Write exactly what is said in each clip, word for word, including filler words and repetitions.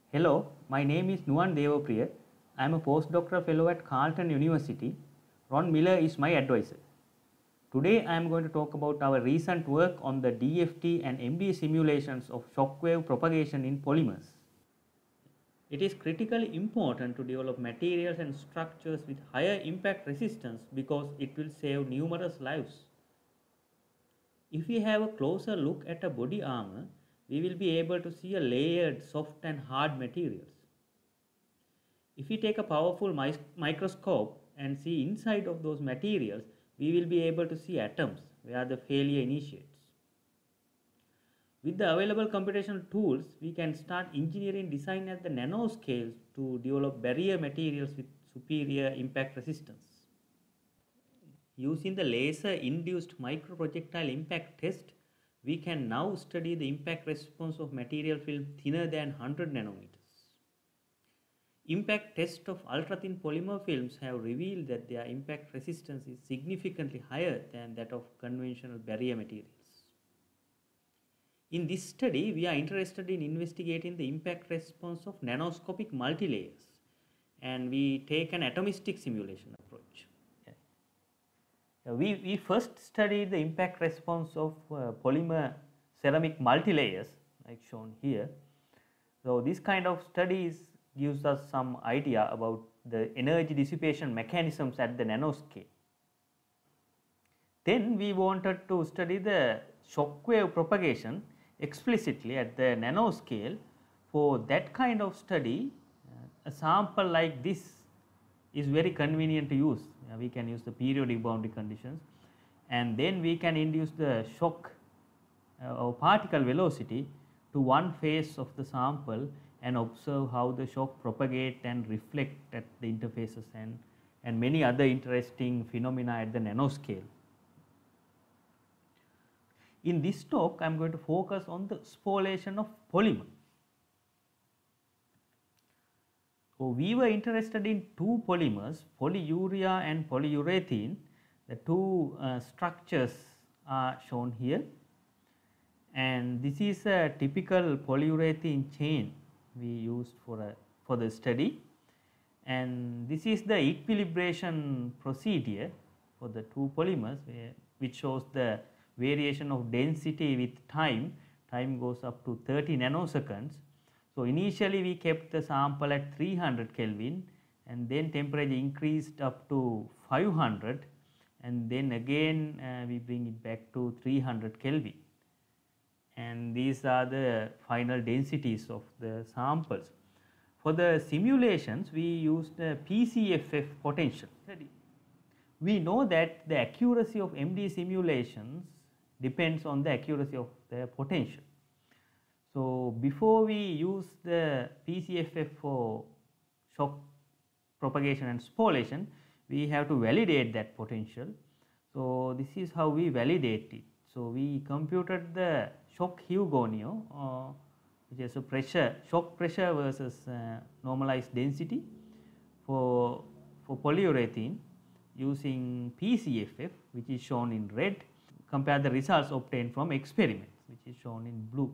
Hello, my name is Nuwan Devapriya. I am a postdoctoral fellow at Carleton University. Ron Miller is my advisor. Today I am going to talk about our recent work on the D F T and M D simulations of shockwave propagation in polymers. It is critically important to develop materials and structures with higher impact resistance because it will save numerous lives. If we have a closer look at a body armor, we will be able to see a layered soft and hard materials. If we take a powerful microscope and see inside of those materials, we will be able to see atoms where the failure initiates. With the available computational tools, we can start engineering design at the nanoscale to develop barrier materials with superior impact resistance. Using the laser-induced microprojectile impact test, we can now study the impact response of material film thinner than one hundred nanometers. Impact tests of ultra-thin polymer films have revealed that their impact resistance is significantly higher than that of conventional barrier materials. In this study, we are interested in investigating the impact response of nanoscopic multilayers, and we take an atomistic simulation approach. We, we first studied the impact response of uh, polymer ceramic multilayers like shown here. So, this kind of studies gives us some idea about the energy dissipation mechanisms at the nanoscale. Then we wanted to study the shockwave propagation explicitly at the nanoscale. For that kind of study, uh, a sample like this is very convenient to use. Uh, we can use the periodic boundary conditions, and then we can induce the shock uh, or particle velocity to one phase of the sample and observe how the shock propagate and reflect at the interfaces and, and many other interesting phenomena at the nanoscale. In this talk, I am going to focus on the spallation of polymer. So, we were interested in two polymers, polyurea and polyurethane. The two uh, structures are shown here, and this is a typical polyurethane chain we used for a for the study, and this is the equilibration procedure for the two polymers, where, which shows the variation of density with time. Time goes up to thirty nanoseconds. So, initially we kept the sample at three hundred Kelvin, and then temperature increased up to five hundred, and then again uh, we bring it back to three hundred Kelvin, and these are the final densities of the samples. For the simulations, we used the P C F F potential. We know that the accuracy of M D simulations depends on the accuracy of the potential. So, before we use the P C F F for shock propagation and spallation, we have to validate that potential. So, this is how we validate it. So, we computed the shock Hugoniot, uh, which is a pressure, shock pressure versus uh, normalized density for, for polyurethane using P C F F, which is shown in red. Compare the results obtained from experiments, which is shown in blue.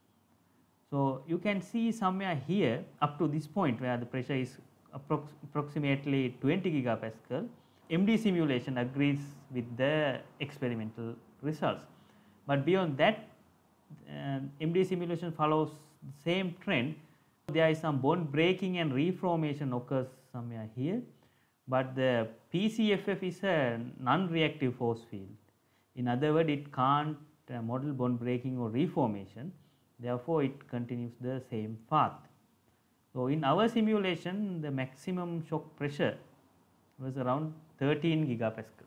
So, you can see somewhere here up to this point where the pressure is approx approximately twenty gigapascal, M D simulation agrees with the experimental results. But beyond that, uh, M D simulation follows the same trend. There is some bond breaking and reformation occurs somewhere here, but the P C F F is a non-reactive force field. In other words, it can't uh, model bond breaking or reformation. Therefore, it continues the same path. So, in our simulation, the maximum shock pressure was around thirteen gigapascal.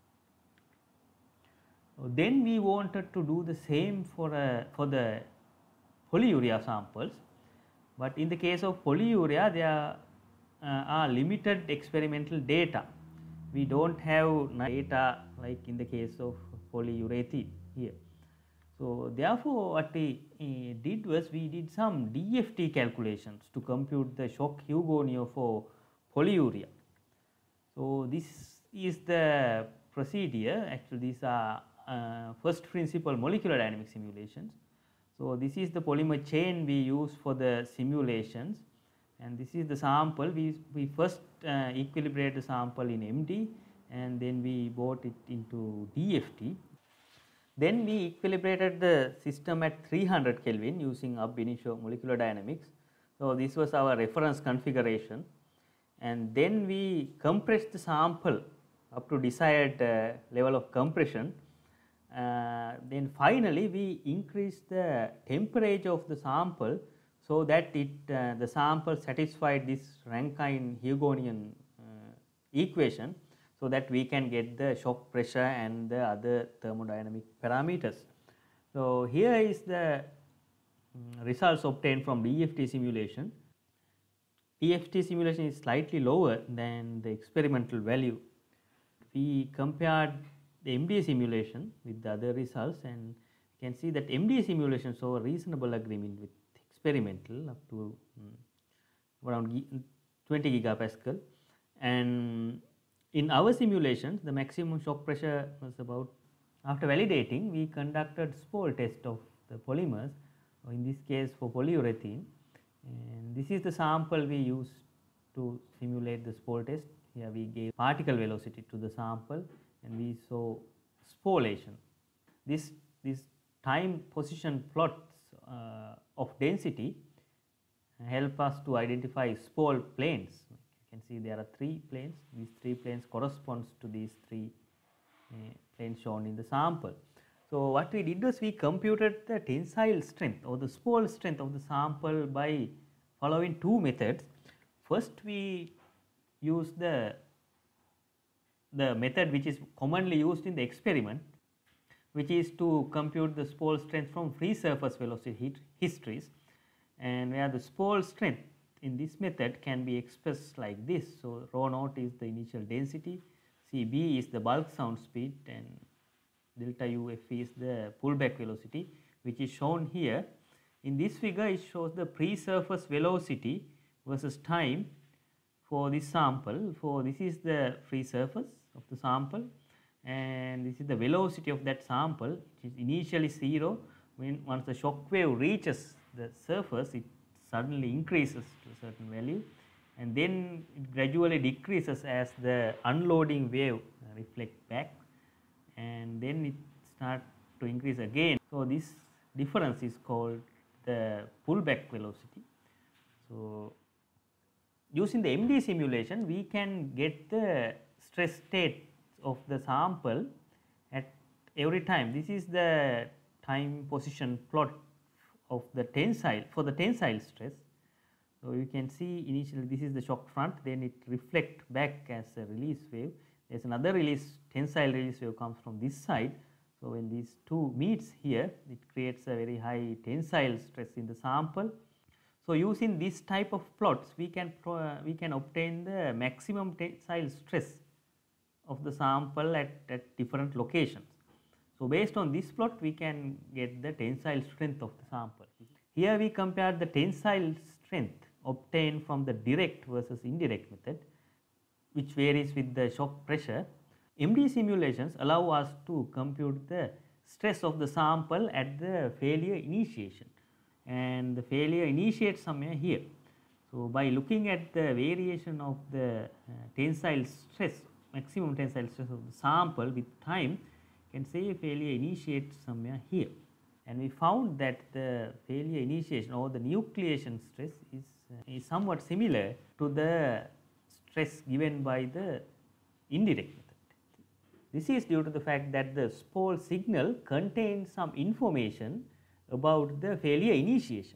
So, then we wanted to do the same for, a, for the polyurea samples, but in the case of polyurea, there uh, are limited experimental data. We do not have data like in the case of polyurethane here. So, therefore, what we uh, did was we did some D F T calculations to compute the shock Hugoniot for polyurea. So, this is the procedure. Actually, these are uh, first principle molecular dynamic simulations. So, this is the polymer chain we use for the simulations, and this is the sample. We, we first uh, equilibrate the sample in M D, and then we brought it into D F T. Then we equilibrated the system at three hundred Kelvin using ab initio molecular dynamics. So, this was our reference configuration, and then we compressed the sample up to desired uh, level of compression. Uh, then finally, we increased the temperature of the sample so that it uh, the sample satisfied this Rankine-Hugonian uh, equation, so that we can get the shock pressure and the other thermodynamic parameters. So, here is the um, results obtained from D F T simulation. D F T simulation is slightly lower than the experimental value. We compared the M D simulation with the other results, and you can see that M D simulation show a reasonable agreement with experimental up to um, around twenty gigapascal, and in our simulations the maximum shock pressure was about. After validating, we conducted spall test of the polymers, in this case for polyurethane, and this is the sample we used to simulate the spall test. Here we gave particle velocity to the sample and we saw spallation. This, this time position plots uh, of density help us to identify spall planes. You can see there are three planes. These three planes corresponds to these three uh, planes shown in the sample. So, what we did was we computed the tensile strength or the spall strength of the sample by following two methods. First, we use the the method which is commonly used in the experiment, which is to compute the spall strength from free surface velocity histories, and where the spall strength in this method can be expressed like this. So, rho naught is the initial density, C B is the bulk sound speed, and delta U F is the pullback velocity, which is shown here. In this figure, it shows the pre-surface velocity versus time for this sample. For this is the free surface of the sample, and this is the velocity of that sample, which is initially zero. When once the shock wave reaches the surface, it suddenly increases to a certain value, and then it gradually decreases as the unloading wave reflect back, and then it start to increase again. So, this difference is called the pullback velocity. So, using the M D simulation, we can get the stress state of the sample at every time. This is the time position plot of the tensile for the tensile stress. So, you can see initially this is the shock front, then it reflect back as a release wave. There is another release, tensile release wave comes from this side. So, when these two meets here, it creates a very high tensile stress in the sample. So, using this type of plots, we can pro, uh, we can obtain the maximum tensile stress of the sample at, at different locations. So, based on this plot, we can get the tensile strength of the sample. Here we compare the tensile strength obtained from the direct versus indirect method, which varies with the shock pressure. M D simulations allow us to compute the stress of the sample at the failure initiation, and the failure initiates somewhere here. So, by looking at the variation of the uh, tensile stress, maximum tensile stress of the sample with time, you can say failure initiates somewhere here, and we found that the failure initiation or the nucleation stress is, uh, is somewhat similar to the stress given by the indirect method. This is due to the fact that the spall signal contains some information about the failure initiation.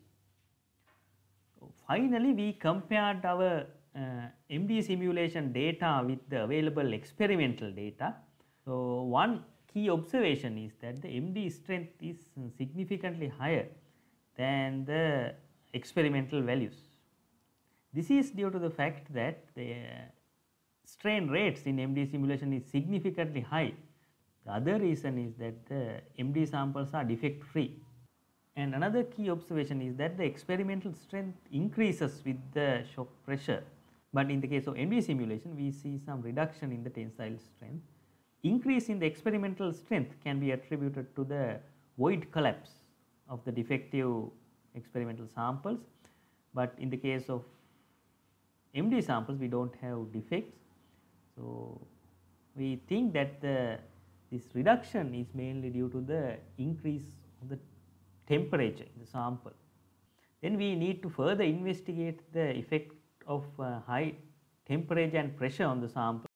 So, finally, we compared our uh, M D simulation data with the available experimental data. So, one key observation is that the M D strength is significantly higher than the experimental values. This is due to the fact that the strain rates in M D simulation is significantly high. The other reason is that the M D samples are defect free. And another key observation is that the experimental strength increases with the shock pressure, but in the case of M D simulation, we see some reduction in the tensile strength. Increase in the experimental strength can be attributed to the void collapse of the defective experimental samples, but in the case of M D samples we do not have defects. So, we think that the this reduction is mainly due to the increase of the temperature in the sample. Then we need to further investigate the effect of uh, high temperature and pressure on the sample.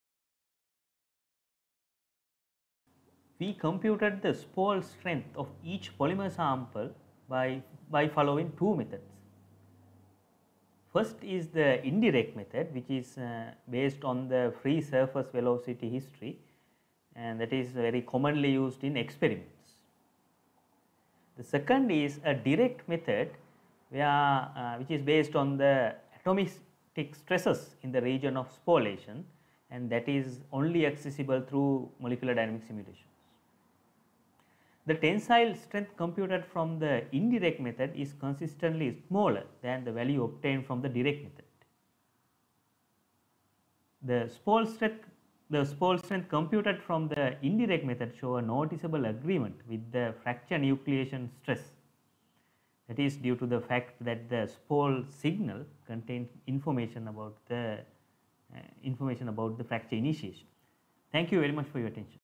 We computed the Spall strength of each polymer sample by, by following two methods. First is the indirect method, which is uh, based on the free surface velocity history, and that is very commonly used in experiments. The second is a direct method where, uh, which is based on the atomic stresses in the region of spallation, and that is only accessible through molecular dynamic simulations. The tensile strength computed from the indirect method is consistently smaller than the value obtained from the direct method. The Spall strength, the Spall strength computed from the indirect method show a noticeable agreement with the fracture nucleation stress. That is due to the fact that the Spall signal contains information about the uh, information about the fracture initiation. Thank you very much for your attention.